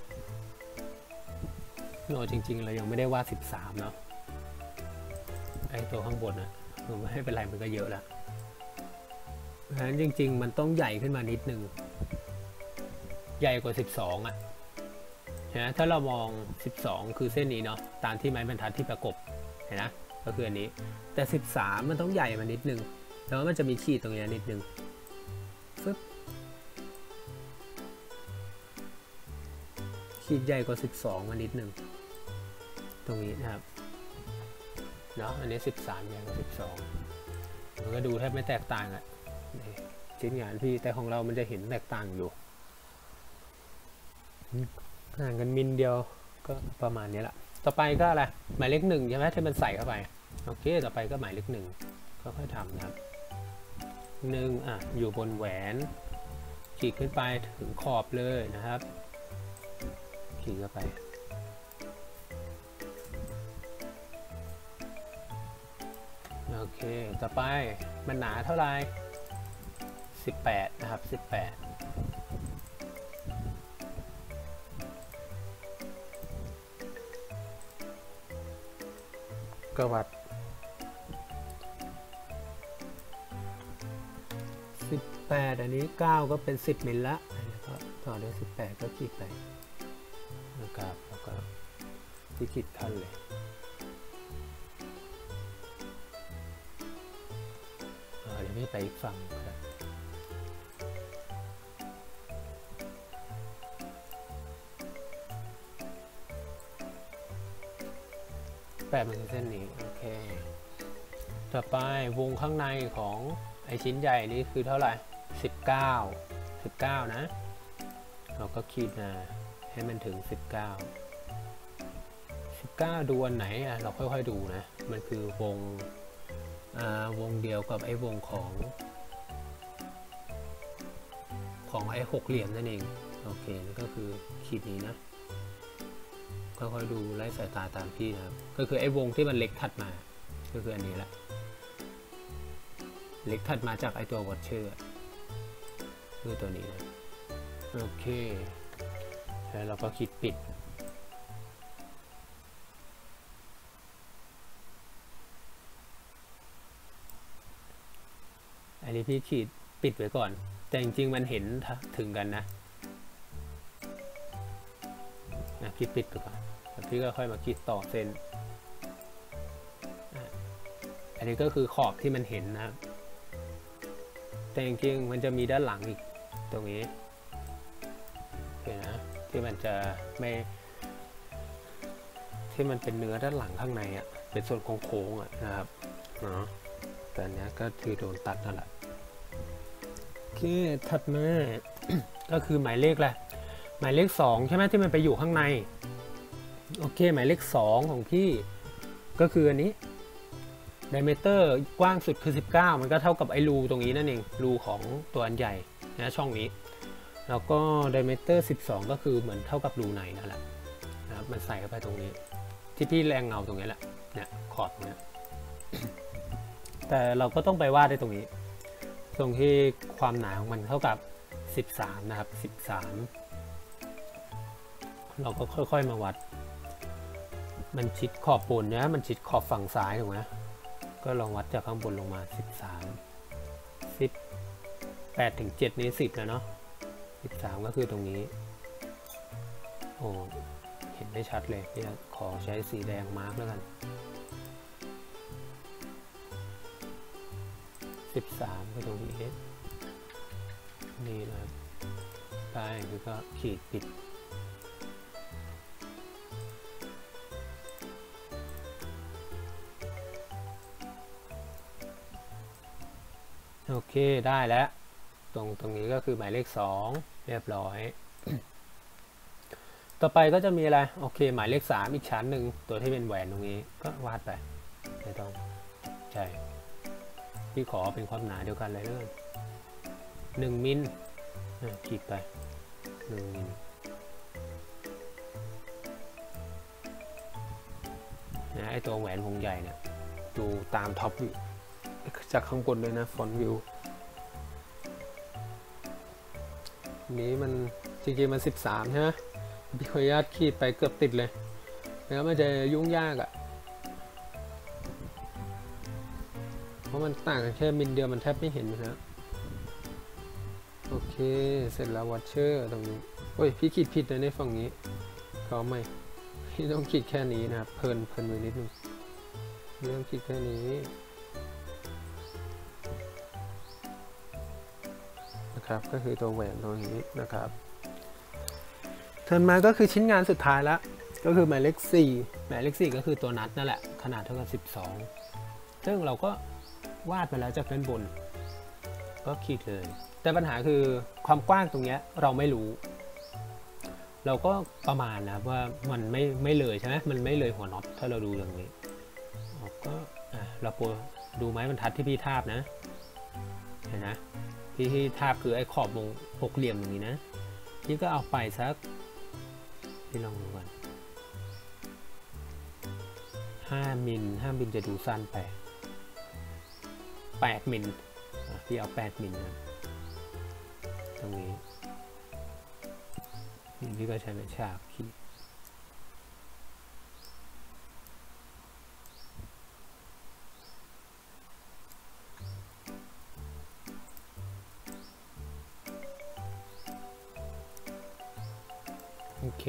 โน้จริงๆเรายังไม่ได้วาด13เนาะไอตัวข้างบนนะไม่เป็นไรมันก็เยอะแล้วเพราะฉะนั้นจริงๆมันต้องใหญ่ขึ้นมานิดนึงใหญ่กว่า12อ่ะนะถ้าเรามอง12คือเส้นนี้เนาะตามที่ไม้บรรทัดที่ประกบเห็นนะก็คืออันนี้แต่13มันต้องใหญ่มานิดนึงแล้วมันจะมีขีดตรงนี้นิดนึงฟึบขีดใหญ่กว่า12มานิดนึงตรงนี้นะครับเนาะอันนี้13ใหญ่กว่า12มันก็ดูแทบไม่แตกต่างอ่ะชิ้นงานพี่แต่ของเรามันจะเห็นแตกต่างอยู่ห่างกันมิลเดียวก็ประมาณนี้แหละต่อไปก็อะไรหมายเลข1ใช่ไหมที่มันใส่เข้าไปโอเคต่อไปก็หมายเลข1ก็ค่อยทำนะครับ1อยู่บนแหวนขีดขึ้นไปถึงขอบเลยนะครับขีดเข้าไปโอเคต่อไปมันหนาเท่าไหร่18นะครับ18ก็วัด18อันนี้9ก็เป็น10มิลละก็ต่อด้วย18ก็ขีดไปนะครับแล้วก็ที่ขีดขั้นเลยเดี๋ยวพี่ไปอีกฝั่งครับมันคือเส้นนี้โอเคต่อไปวงข้างในของไอชิ้นใหญ่นี้คือเท่าไหร่19นะเราก็ขีดมาให้มันถึง19ดูอันไหนเราค่อยๆดูนะมันคือวงเดียวกับไอ้วงของไอ้6เหลี่ยมนั่นเองโอเคนั่นก็คือขีดนี้นะค่อยๆดูไล่สายตาตามพี่นะครับก็คือไอ้วงที่มันเล็กถัดมาก็คืออันนี้แหละเล็กถัดมาจากไอ้ตัววอชเชอร์คือตัวนี้นะโอเคแล้วเราก็ขีดปิดอันนี้พี่ขีดปิดไว้ก่อนแต่จริงๆมันเห็นถึงกันนะขีดปิดไปก่อนแล้วพี่ก็ค่อยมาขีดต่อเส้นอันนี้ก็คือขอบที่มันเห็นนะครับแต่จริงๆมันจะมีด้านหลังอีกตรงนี้โอเคนะที่มันจะไม่ที่มันเป็นเนื้อด้านหลังข้างในอ่ะเป็นส่วนโค้งๆนะครับเนาะแต่อันนี้ก็คือโดนตัดนั่นแหละโอเคถัดมา ก็คือหมายเลขแหละหมายเลข2ใช่ไหมที่มันไปอยู่ข้างในโอเคหมายเลข2ของพี่ก็คืออันนี้ไดเมเตอร์กว้างสุดคือ19มันก็เท่ากับไอ้รูตรงนี้นั่นเองรูของตัวอันใหญ่นะช่องนี้แล้วก็ไดเมเตอร์12ก็คือเหมือนเท่ากับรูในนั่นแหละนะครับมันใส่เข้าไปตรงนี้ที่พี่แรงเงาตรงนี้แหละเนี่ยขอบเนี้ย แต่เราก็ต้องไปวาดได้ตรงนี้ตรงที่ความหนาของมันเท่ากับ13นะครับ13เราก็ค่อยๆมาวัดมันชิดขอบบนนะมันชิดขอบฝั่งซ้ายถูกไหมก็ลองวัดจากข้างบนลงมา8 ถึง 7นี้10แล้วเนาะ13ก็คือตรงนี้โอ้เห็นได้ชัดเลยพี่ขอใช้สีแดงมาร์กแล้วกัน13ก็ตรงนี้นี่นะครับไปคือก็ขีดปิดโอเคได้แล้วตรงนี้ก็คือหมายเลข2เรียบร้อย ต่อไปก็จะมีอะไรโอเคหมายเลข3อีกชั้นหนึ่งตัวที่เป็นแหวนตรงนี้ก็วาดไปไม่ต้องใช่พี่ขอเป็นความหนาเดียวกันเลยเด้อ1 มิลขีดไป1 มิลนะไอตัวแหวนวงใหญ่เนี่ยดูตามท็อปวิวจากข้างบนเลยนะฟอนต์วิวนี้มันจริงๆมัน13ใช่ไหมพี่ขออนุญาตขีดไปเกือบติดเลยแล้วมันจะยุ่งยากเพราะมันต่างกันแค่มิลเดียวมันแทบไม่เห็นนะโอเคเสร็จแล้ววอชเชอร์ตรงนี้โอ้ยพี่ขีดผิดเลยในฝั่งนี้เขาไม่พี่ต้องขีดแค่นี้นะครับเพลินไปนิดนึงพี่ต้องขีดแค่นี้นะครับก็คือตัวแหวนตรงนี้นะครับเทิร์นมาก็คือชิ้นงานสุดท้ายแล้วก็คือหมายเลข4หมายเลข4ก็คือตัวนัดนั่นแหละขนาดเท่ากับ12ซึ่งเราก็วาดไปแล้วจากด้านบนก็ขีดเลยแต่ปัญหาคือความกว้างตรงนี้เราไม่รู้เราก็ประมาณนะว่ามันไม่เลยใช่ไหมมันไม่เลยหัวน็อตถ้าเราดูอย่างนี้ก็เราดูไม้บรรทัดที่พี่ทาบนะเห็นนะที่ทาบคือไอ้ขอบวงหกเหลี่ยมอย่างนี้นะพี่ก็เอาไปสักพี่ลองดูก่อน5 มิลจะดูสั้นไป8 มิลพี่เอา8 มิลนะตรงนี้พี่ก็ใช้ไม้ฉาบขีดโอเค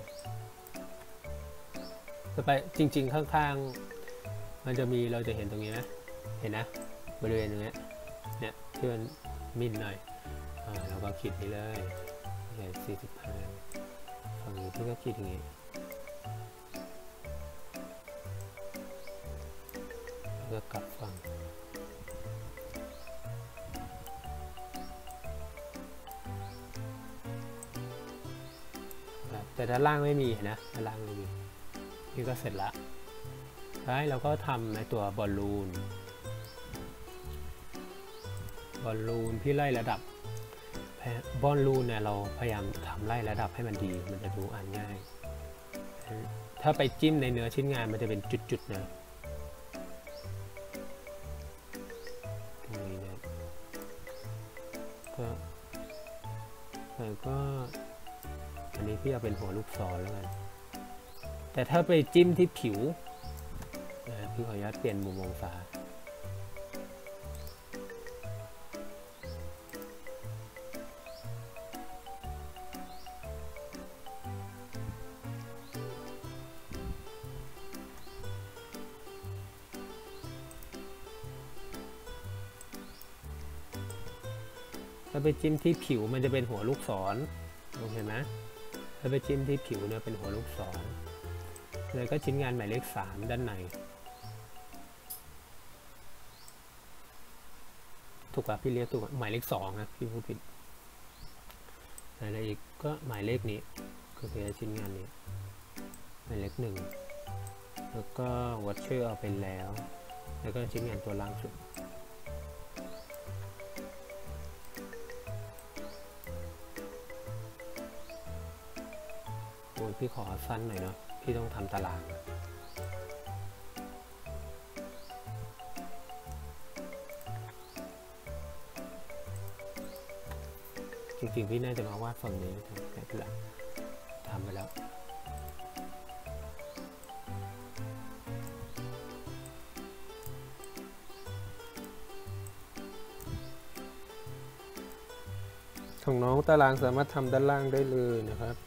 ต่อไปจริงๆข้างๆมันจะมีเราจะเห็นตรงนี้นะเห็นนะบริเวณตรงนี้เนี่ยที่มันมิลหน่อยเราก็ขีดนี้เลยใหญ่45ฝั่งนี้พี่ก็ขีดอย่างนี้แล้วก็กลับฝั่งแต่ด้านล่างไม่มีนะด้านล่างไม่มีพี่ก็เสร็จละท้ายเราก็ทำในตัวบอลลูนพี่ไล่ระดับบอลลูนเนี่ยเราพยายามทำไล่ระดับให้มันดีมันจะดูอ่านง่ายถ้าไปจิ้มในเนื้อชิ้นงานมันจะเป็นจุดๆนะตรงนี้นะก็อันนี้พี่เอาเป็นหัวลูกศรแล้วกันแต่ถ้าไปจิ้มที่ผิวพี่ขออนุญาตเปลี่ยนมุมองศาถ้าไปจิ้มที่ผิวมันจะเป็นหัวลูกศรเห็นไหมถ้าไปจิ้มที่ผิวเนี่ยเป็นหัวลูกศรเลยก็ชิ้นงานหมายเลข3ด้านในถูกป่ะพี่เรียกถูกหมายเลข2นะพี่พูดผิดอะไรอีกก็หมายเลขนี้ก็คือชิ้นงานนี้หมายเลข1แล้วก็วอชเชอร์เอาไปแล้วก็ชิ้นงานตัวล่างสุดโอ้ยพี่ขอสั้นหน่อยเนาะพี่ต้องทำตารางจริงๆพี่น่าจะมาวาดฝั่งนี้แต่พี่ละทำไปแล้วของน้องตารางสามารถทำด้านล่างได้เลยนะครับ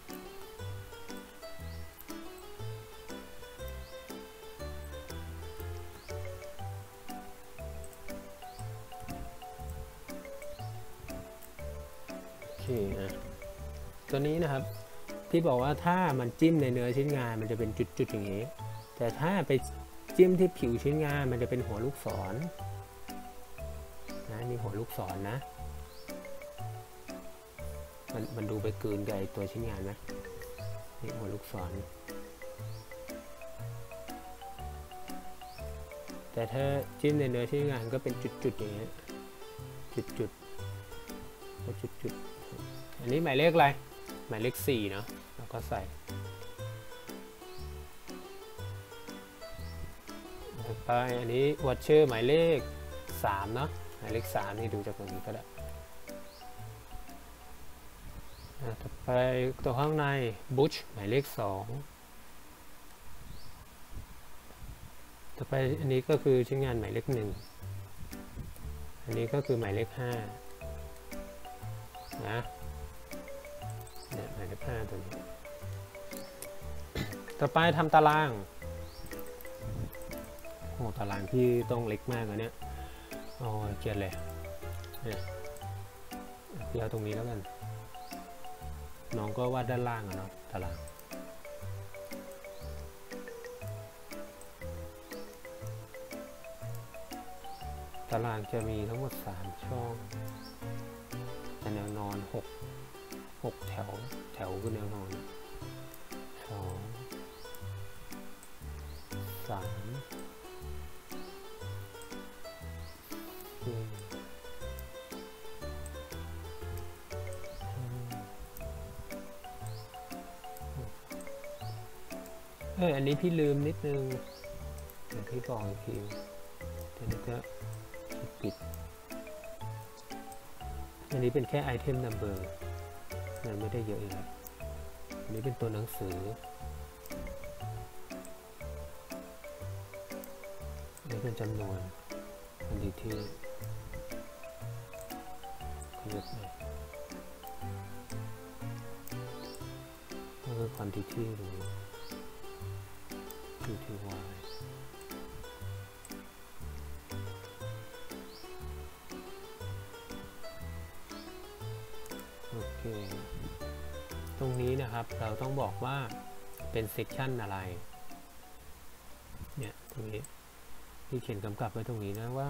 ตัวนี้นะครับที่บอกว่าถ้ามันจิ้มในเนื้อชิ้นงานมันจะเป็นจุดๆอย่างนี้แต่ถ้าไปจิ้มที่ผิวชิ้นงานมันจะเป็นหัวลูกศรนะมีหัวลูกศรนะมันดูไปกลืนกับตัวชิ้นงานไหมนี่หัวลูกศรแต่ถ้าจิ้มในเนื้อชิ้นงานก็เป็นจุดๆอย่างเงี้ยจุดอันนี้หมายเลขอะไรหมายเลข4เนาะแล้วก็ใส่ไปอันนี้วัดเชอร์หมายเลข3เนาะหมายเลข3นี่ดูจากตรงนี้ก็ได้ต่อไปตัวข้างในบุชหมายเลข2ต่อไปอันนี้ก็คือชิ้นงานหมายเลข1อันนี้ก็คือหมายเลข5นะเนี่ยหมายเลข5ตัวนี้ต่อไปทำตารางโอ้ตารางที่ต้องเล็กมากเลยเนี่ยโอ้เกลียดเลยเนี่ยเดี๋ยวตรงนี้แล้วกันน้องก็วาดด้านล่างอะเนาะตารางจะมีทั้งหมด3ช่องแต่แนวนอน6แถวคือแนวนอน2 3 อันนี้พี่ลืมนิดนึงเดี๋ยวพี่บอกอีกทีเดี๋ยวนี้ก็ปิดอันนี้เป็นแค่ item number มันไม่ได้เยอะเลยอันนี้เป็นตัวหนังสืออันนี้เป็นจำนวนอันดีที่ขยับหน่อยแล้วก็ quantity ตรงนี้QTY โอเคตรงนี้นะครับเราต้องบอกว่าเป็นเซกชันอะไรเนี่ยตรงนี้ที่เขียนกำกับไว้ตรงนี้นะว่า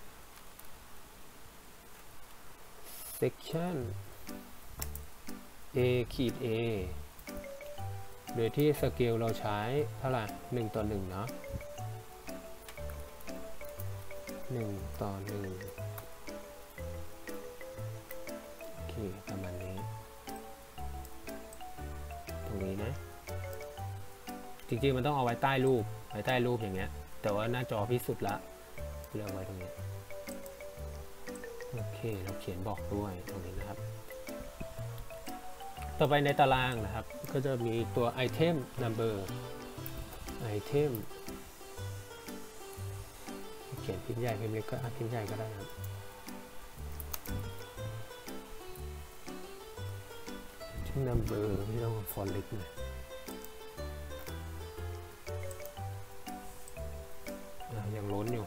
section A ขีด A โดยที่สเกลเราใช้เท่าไหร่1:1เนาะ1:1โอเคประมาณนี้ตรงนี้นะจริงๆมันต้องเอาไว้ใต้รูปอย่างเงี้ยแต่ว่าหน้าจอพิสุดละเลือกไว้ตรงนี้โอเคเราเขียนบอกด้วยตรงนี้นะครับต่อไปในตารางนะครับก็จะมีตัว item number item เขียนพิมพ์ใหญ่พิมพ์เล็กก็พิมพ์ใหญ่ก็ได้ครับ item number ไม่ต้องฟอนต์เล็กเลยยังล้นอยู่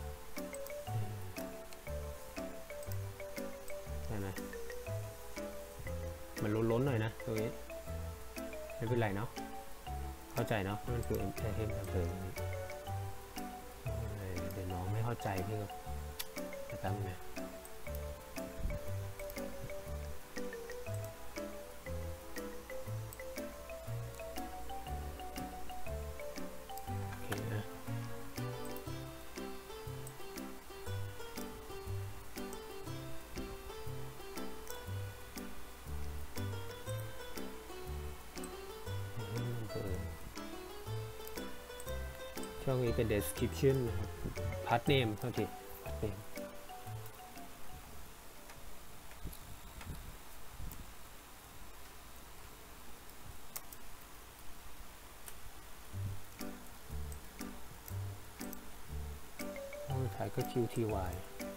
ได้ไหมมันล้นหน่อยนะตรงนี้ไม่เป็นไรเนาะเข้าใจเนาะมันคือ item number เดี๋ยวน้องไม่เข้าใจพี่ก็จะตั้งนะช่องนี้เป็น description นะครับ part name เท่าที่ part name ช่องสุดท้ายก็ QTY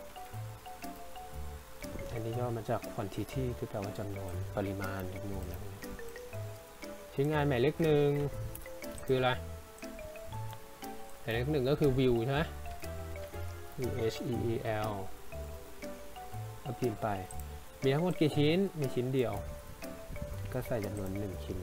อันนี้ย่อมาจาก quantity ที่แปลว่าจำนวนปริมาณจำนวนอะไรชิ้นงานหมายเลขหนึ่งคืออะไรหมายเลขหนึ่งก็คือ view ใช่ไหม VHEEL ก็พิมพ์ไปมีทั้งหมดกี่ชิ้นมีชิ้นเดียวก็ใส่จำนวน1ชิ้น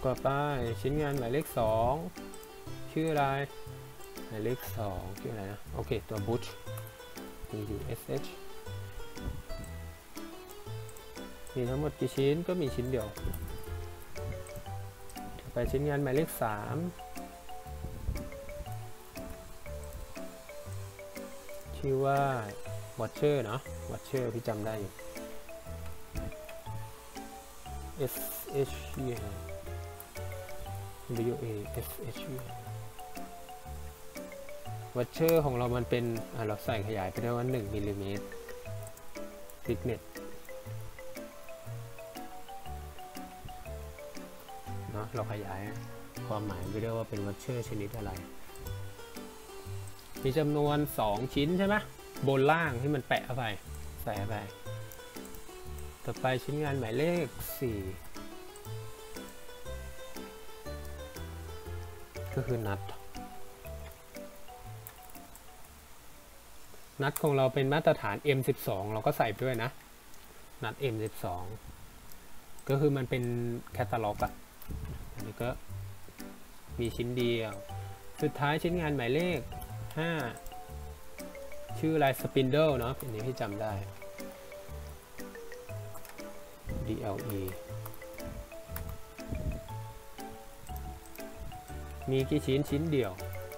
ก็ไปชิ้นงานหมายเลข2ชื่ออะไรหมายเลข2ชื่ออะไรนะโอเคตัว Bush BUSH มีทั้งหมดกี่ชิ้นก็มีชิ้นเดียวไปชิ้นงานหมายเลข3ชื่อว่า Watcher เนาะ Watcher พี่จำได้อยู่ SH WASH Watcher ของเรามันเป็นเราใส่ขยายไปได้ว่า1มิลลิเมตร thickness เนาะเราขยายความหมายไปได้ว่าเป็น Watcher ชนิดอะไรมีจำนวน2ชิ้นใช่ไหมบนล่างที่มันแปะเข้าไปใส่เข้าไปต่อไปชิ้นงานหมายเลข4ก็คือนัดของเราเป็นมาตรฐาน M12 เราก็ใส่ด้วยนะนัด M12 ก็คือมันเป็นแคตตาล็อกอะอันนี้ก็มีชิ้นเดียวสุดท้ายชิ้นงานหมายเลข5ชื่ออะไรสปินเดิลเนาะอันนี้ที่จำได้ DLE มีกี่ชิ้นเดียว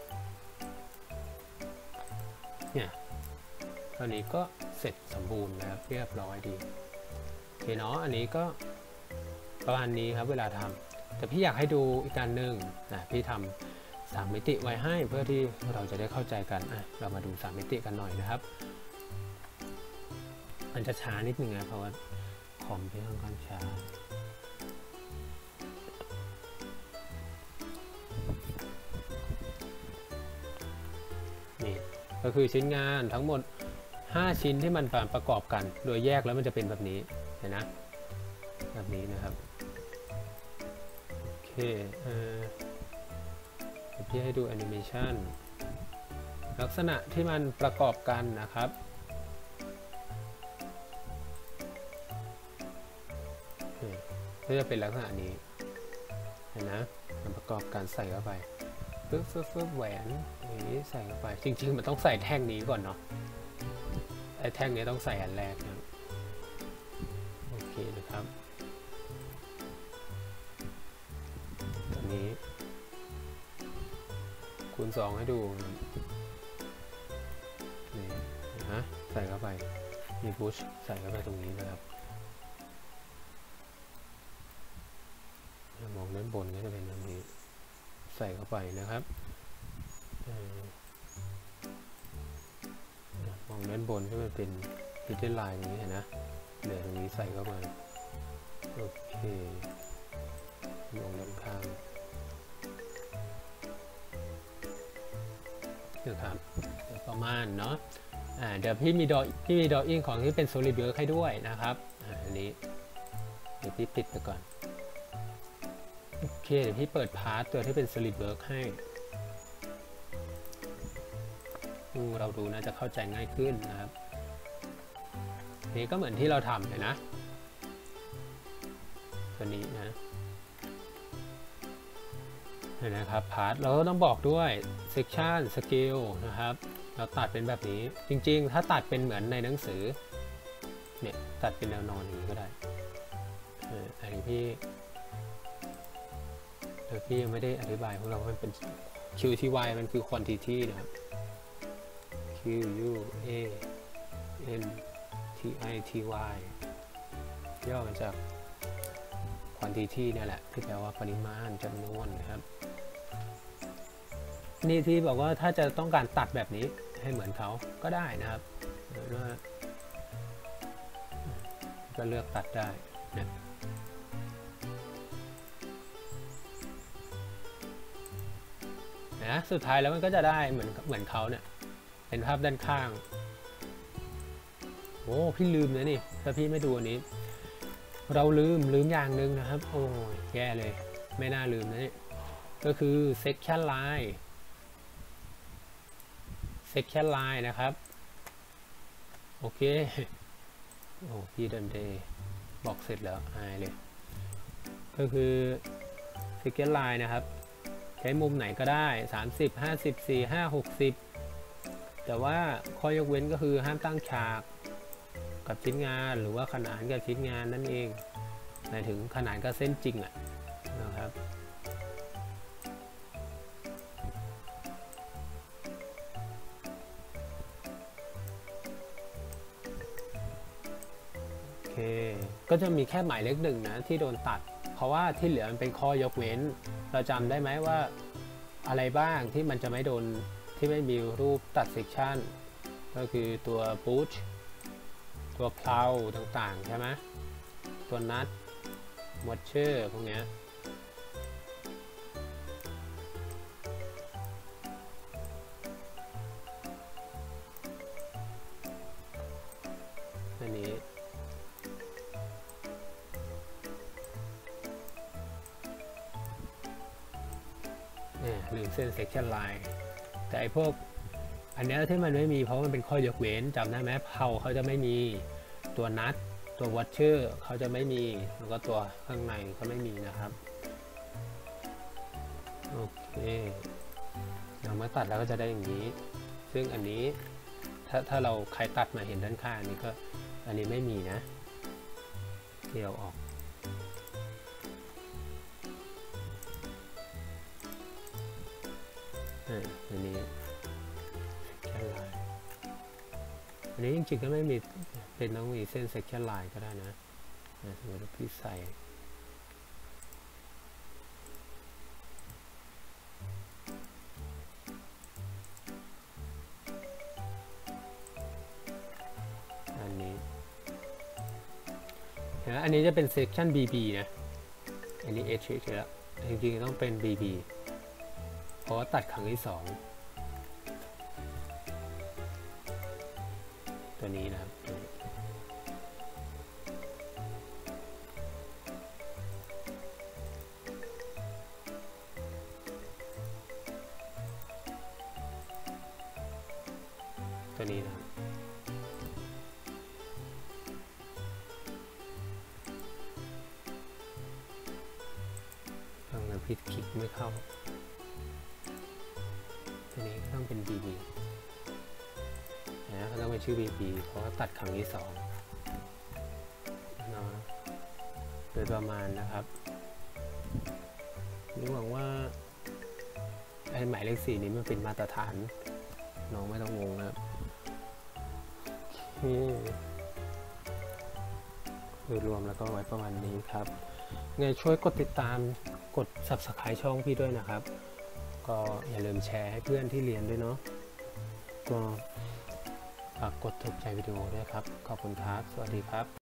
เนี่ยตอนนี้ก็เสร็จสมบูรณ์นะครับเรียบร้อยดีโอเคเนาะอันนี้ก็ประมาณนี้ครับเวลาทำแต่พี่อยากให้ดูอีกการหนึ่งนะพี่ทำ3มิติไว้ให้เพื่อที่เราจะได้เข้าใจกันเรามาดู3มิติกันหน่อยนะครับมันจะช้านิดนึงนะเพราะว่าคอมพี่ค่อนข้างช้านี่ก็คือชิ้นงานทั้งหมด5ชิ้นที่มันประกอบกันโดยแยกแล้วมันจะเป็นแบบนี้เห็นนะแบบนี้นะครับโอเคเดี๋ยวพี่ให้ดูแอนิเมชันลักษณะที่มันประกอบกันนะครับก็จะเป็นลักษณะนี้เห็นนะมันประกอบการใส่เข้าไปปึ๊บแหวนอย่างนี้ใส่เข้าไปจริงๆมันต้องใส่แท่งนี้ก่อนเนาะไอ้แท่งนี้ต้องใส่อันแรกนะโอเคนะครับตอนนี้คูณ2ให้ดูนี่นะใส่เข้าไปมีพุชใส่เข้าไปตรงนี้นะครับมองด้านบนก็จะเป็นแบบนี้ใส่เข้าไปนะครับมองด้านบนก็มันเป็นพิธีลายอย่างนี้เห็นนะเดี๋ยวตรงนี้ใส่เข้ามาโอเคมองด้านข้างนะครับประมาณเนาะเดี๋ยวพี่มีดออิ่งของที่เป็น SolidWorks ให้ด้วยนะครับอันนี้เดี๋ยวพี่ปิดไปก่อนโอเคเดี๋ยวพี่เปิดพาร์ทตัวที่เป็น SolidWorks ให้เราดูน่าจะเข้าใจง่ายขึ้นนะครับนี่ก็เหมือนที่เราทำเลยนะตัวนี้นะเห็นนะครับพาร์ทเราก็ต้องบอกด้วย section scale นะครับเราตัดเป็นแบบนี้จริงๆถ้าตัดเป็นเหมือนในหนังสือเนี่ยตัดเป็นแนวนอนอย่างนี้ก็ได้อันนี้พี่ยังไม่ได้อธิบายพวกเรามันเป็น QTY มันคือ quantity นะครับ QUANTITY ย่อมาจาก quantity เนี่ยแหละที่แปลว่าปริมาณจำนวนนะครับนี่ที่บอกว่าถ้าจะต้องการตัดแบบนี้ให้เหมือนเขาก็ได้นะครับหรือว่าก็เลือกตัดได้นะสุดท้ายแล้วมันก็จะได้เหมือนเขาเนี่ยเป็นภาพด้านข้างโอ้พี่ลืมเลยนี่ถ้าพี่ไม่ดูอันนี้เราลืมอย่างหนึ่งนะครับโอ้ยแย่เลยไม่น่าลืมนะนี่ก็คือ section line นะครับโอเคโอ้พี่เดินเดย์บอกเสร็จแล้วอายเลยก็คือ second line นะครับใช้มุมไหนก็ได้30 50 45 60แต่ว่าข้อยกเว้นก็คือห้ามตั้งฉากกับชิ้นงานหรือว่าขนานกับชิ้นงานนั่นเองหมายถึงขนานกับเส้นจริงนะครับโอเคก็จะมีแค่หมายเลขหนึ่งนะที่โดนตัดเพราะว่าที่เหลือมันเป็นข้อยกเว้นเราจำได้ไหมว่าอะไรบ้างที่มันจะไม่โดนที่ไม่มีรูปตัดเซกชันก็คือตัว push ตัว plow ต่างๆใช่ไหมตัว nut washer พวกนี้อันนี้ลืมเส้น section line แต่ไอพวกอันนี้ที่มันไม่มีเพราะมันเป็นข้อยกเว้นจำได้ไหมเพาเขาจะไม่มีตัวนัทตัววอชเชอร์เขาจะไม่มีแล้วก็ตัวข้างในก็ไม่มีนะครับโอเคเรามาตัดแล้วก็จะได้อย่างนี้ซึ่งอันนี้ถ้าเราใครตัดมาเห็นด้านข้างนี้ก็อันนี้ไม่มีนะเกี่ยวออกอันนี้อันนี้จริงๆก็ไม่มีเป็นต้องมีเส้น section line ก็ได้นะสมมติพี่ใส่อันนี้อันนี้จะเป็น section BB นะอันนี้ H เฉยๆแล้วจริงๆต้องเป็น BB เพราะว่าตัดครั้งที่2ตัวนี้นะครับตัวนี้นะครับต้องมาพิดคลิกไม่เข้าตัวนี้ต้องเป็น BBนะเขาต้องเป็นชื่อ BB เพราะว่าตัดครั้งที่2เนาะโดยประมาณนะครับนี่หวังว่าไอ้หมายเลข4นี้มันเป็นมาตรฐานน้องไม่ต้องงงนะครับโดยรวมแล้วก็ไว้ประมาณนี้ครับไงช่วยกดติดตามกด Subscribe ช่องพี่ด้วยนะครับก็อย่าลืมแชร์ให้เพื่อนที่เรียนด้วยเนาะก็ฝากกดถูกใจวิดีโอด้วยครับขอบคุณครับสวัสดีครับ